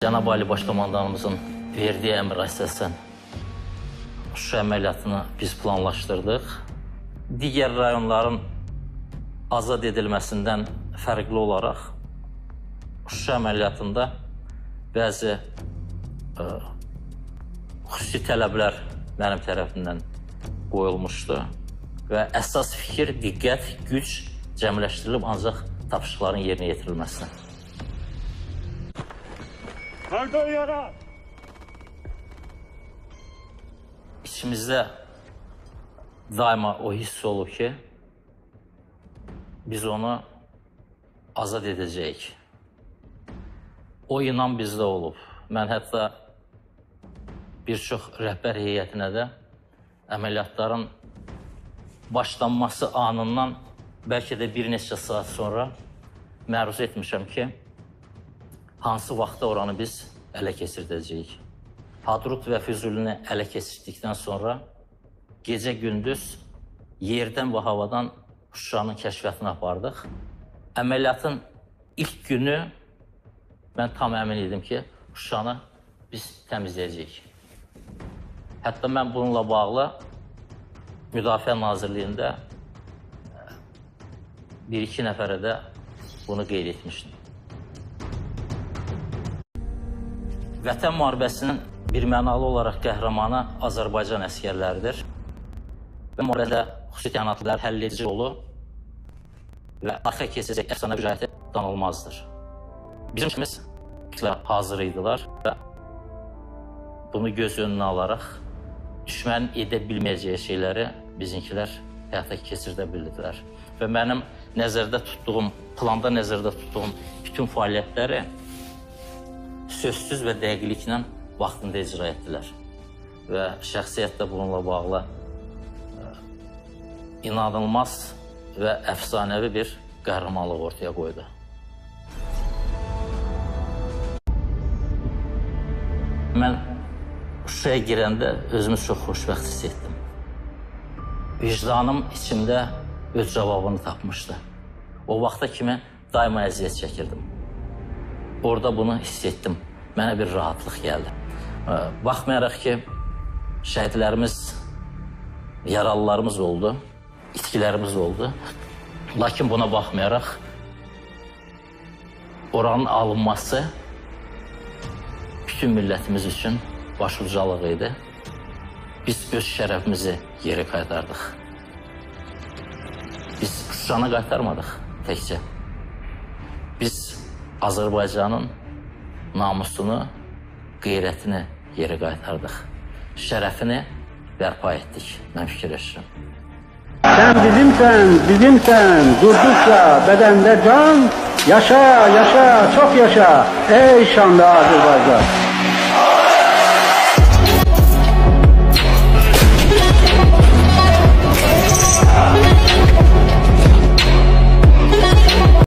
Cənab Ali Başkomandanımızın verdiyi əmr əsasən Şuşa əməliyyatını biz planlaşdırdıq. Digər rayonların azad edilməsindən fərqli olaraq Şuşa əməliyyatında bəzi xüsusi tələblər mənim tərəfimdən qoyulmuşdu və əsas fikir, diqqət, güc cəmləşdirilib ancaq tapşırıqların yerinə yetirilməsinə. Pardon yara! İçimizdə daima o hiss olub ki, biz onu azad edəcəyik. O inan bizdə olub. Mən hətta bir çox rəhbər heyətinə də əməliyyatların başlanması anından bəlkə də bir neçə saat sonra məruz etmişəm ki, hansı vaxtda oranı biz ələ keçirdəcəyik. Hadrut və Füzulini ələ keçirdikdən sonra gecə-gündüz yerdən və havadan Şuşanın kəşfiyyatını apardıq. Əməliyyatın ilk günü mən tam əmin idim ki, Şuşanı biz təmizləyəcəyik. Hətta mən bununla bağlı Müdafiə Nazirliyində bir-iki nəfərə də bunu qeyd etmişdim. Vətən müharibəsinin bir mənalı olaraq qəhrəmanı Azərbaycan əskərləridir. Və müharibədə xüsusi təyinatlılar həll edici rolu və arxa keçəcək əfsanəvi rəayəti danılmazdır. Bizim işimiz hazır idilər və bunu göz önünə alaraq düşmənin edə bilməyəcəyi şeyləri bizimkilər həyata keçirdə bildilər. Və mənim planda nəzərdə tutduğum bütün fəaliyyətləri sözsüz və dəqiqliklə vaxtında icra etdilər. Və şəxsiyyət də bununla bağlı inanılmaz və əfsanəvi bir qəhrəmanlıq ortaya qoydu. Mən Şuşaya girəndə özümü çox xoşbəxt hiss etdim. Vicdanım içimdə öz cavabını tapmışdı. O vaxta kimi daima əziyyət çəkirdim. Orada bunu hiss etdim. Mənə bir rahatlıq gəldi. Baxmayaraq ki, şəhidlərimiz, yaralılarımız oldu, itkilərimiz oldu. Lakin buna baxmayaraq oranın alınması bütün millətimiz üçün başucalıq idi. Biz öz şərəfimizi yeri qaytardıq. Biz Şuşanı qaytarmadıq təkcə. Biz Azərbaycanın namusunu, qeyrətini yeri qaytardıq. Şərəfini bərpa etdik, mən fikirləşirəm. Sən bizimsən, durdukça bədəndə can, yaşa, yaşa, çox yaşa, ey şanlı Azərbaycan.